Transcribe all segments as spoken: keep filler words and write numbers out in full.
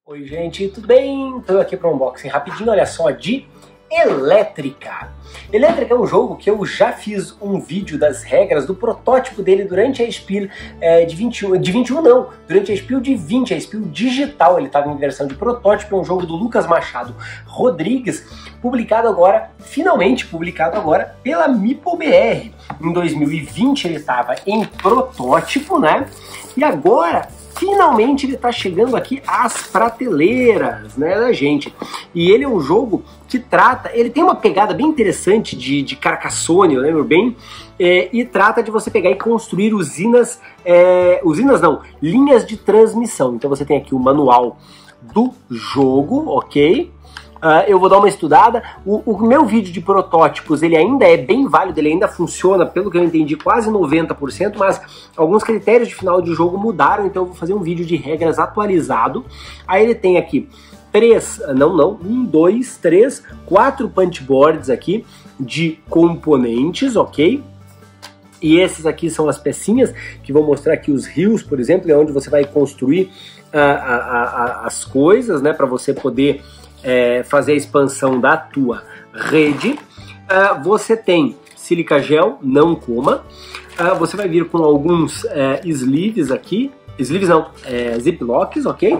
Oi gente, tudo bem? Estou aqui para um unboxing rapidinho, olha só, de Elétrica. Elétrica é um jogo que eu já fiz um vídeo das regras do protótipo dele durante a Spiel é, de vinte e um, de vinte e um não, durante a Spiel de vinte, a Spiel digital, ele estava em versão de protótipo, é um jogo do Lucas Machado Rodrigues, publicado agora, finalmente publicado agora pela MeepleBR. Em dois mil e vinte ele estava em protótipo, né? E agora finalmente ele está chegando aqui às prateleiras, né, da gente. E ele é um jogo que trata, ele tem uma pegada bem interessante de, de Carcassonne, eu lembro bem, é, e trata de você pegar e construir usinas, é, usinas não, linhas de transmissão. Então você tem aqui o manual do jogo, ok? Uh, eu vou dar uma estudada. O, o meu vídeo de protótipos, ele ainda é bem válido, ele ainda funciona, pelo que eu entendi, quase noventa por cento, mas alguns critérios de final de jogo mudaram, então eu vou fazer um vídeo de regras atualizado. Aí ele tem aqui três, não, não, um, dois, três, quatro punchboards aqui de componentes, ok? E esses aqui são as pecinhas que vão mostrar aqui os rios, por exemplo, é onde você vai construir uh, a, a, a, as coisas, né, para você poder É, fazer a expansão da tua rede. Uh, você tem sílica gel, não coma. Uh, você vai vir com alguns uh, sleeves aqui, sleeves não, uh, ziplocks, ok?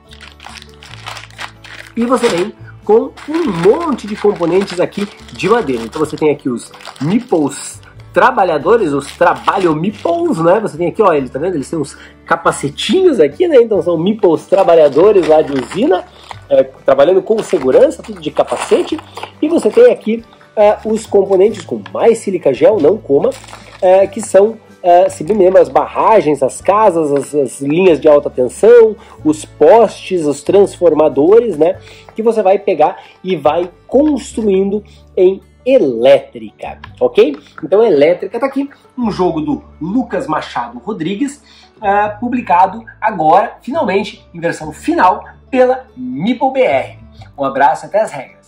E você vem com um monte de componentes aqui de madeira. Então você tem aqui os meeples trabalhadores, os trabalho meeples, né? Você tem aqui, ó, ele tá vendo? Eles têm uns capacetinhos aqui, né? Então são meeples trabalhadores lá de usina. É, trabalhando com segurança, tudo de capacete, e você tem aqui uh, os componentes com mais sílica gel, não coma, uh, que são, uh, se bem lembra, as barragens, as casas, as, as linhas de alta tensão, os postes, os transformadores, né, que você vai pegar e vai construindo em Elétrica, ok? Então Elétrica tá aqui, um jogo do Lucas Machado Rodrigues, uh, publicado agora, finalmente, em versão final, pela MeepleBR. Um abraço, até as regras.